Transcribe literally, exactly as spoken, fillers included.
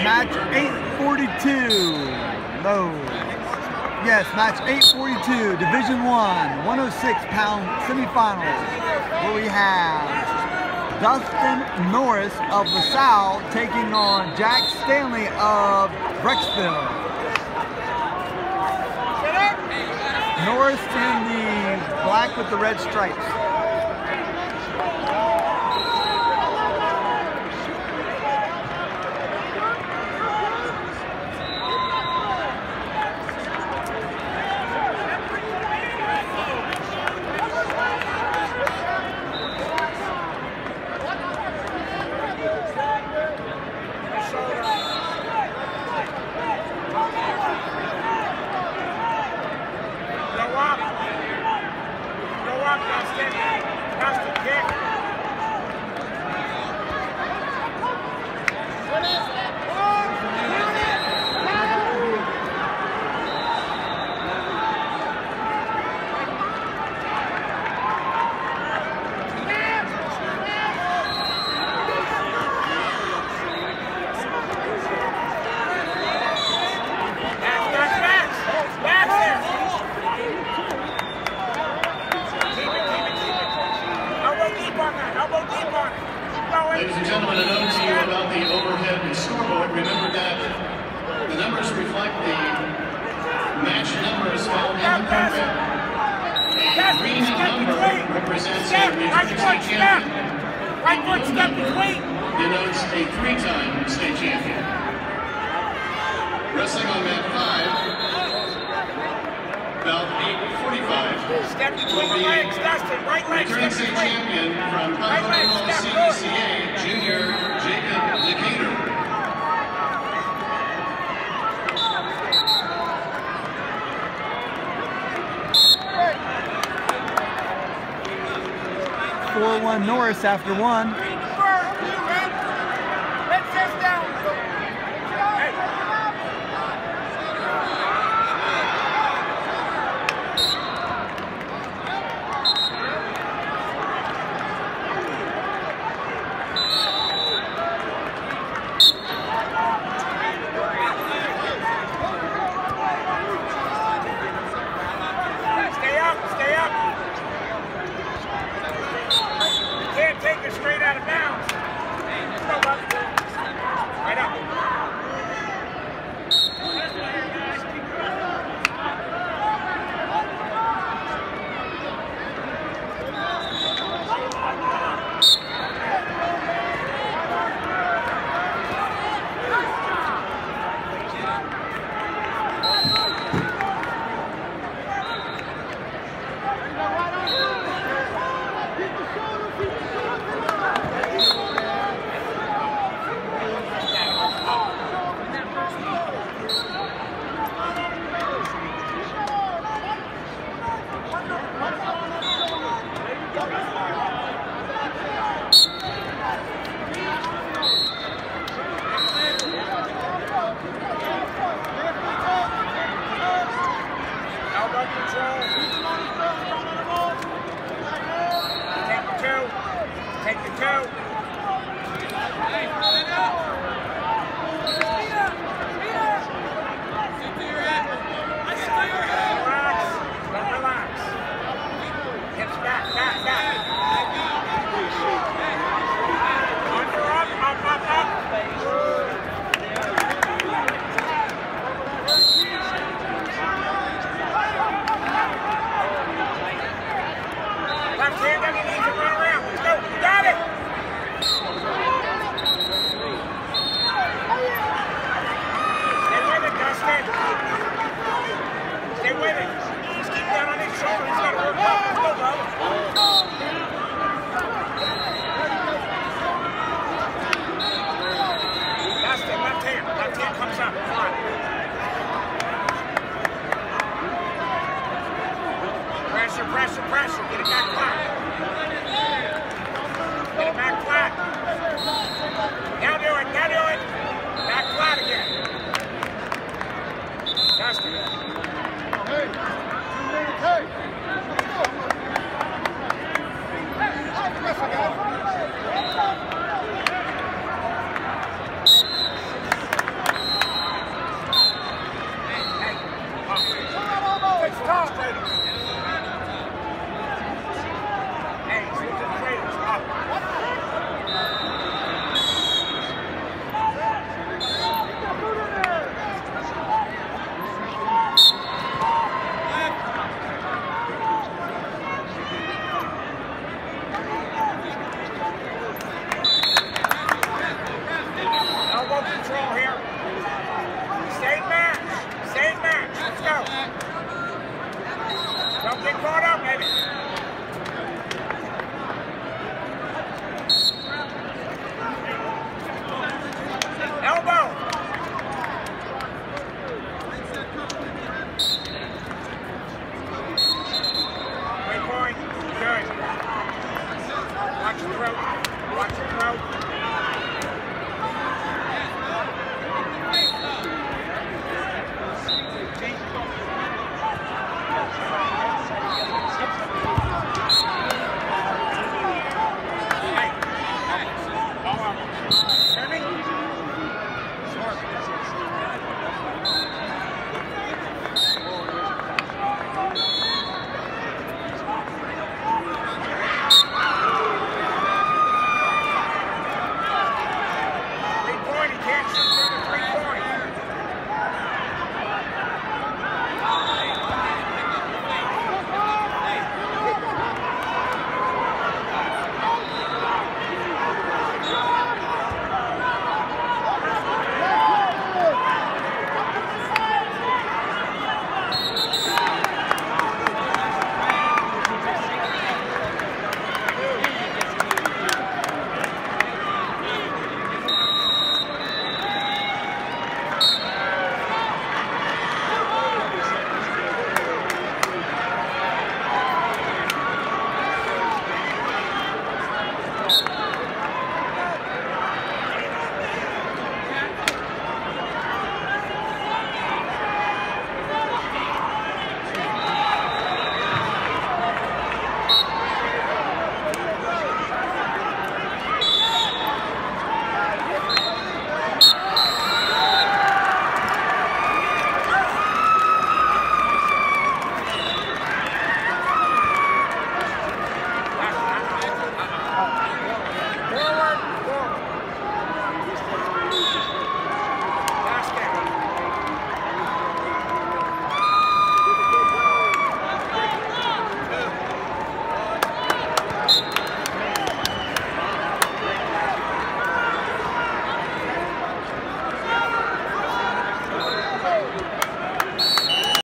match eight forty-two. No. Yes, match eight forty-two, Division One, one oh six pound semifinals, where we have Dustin Norris of LaSalle taking on Jack Stanley of Brecksville. Norris in the black with the red stripes. Ladies and gentlemen, a note to you about the overhead scoreboard. Remember that the numbers reflect the match numbers found in the program. A green number represents a New Jersey champion. A blue number denotes a three-time state champion. Wrestling on mat five, about eight forty-five, step between the legs, Dustin, right leg, returning step state between. champion from Continental C D C A, Junior Jacob Decatur. four one Norris after one.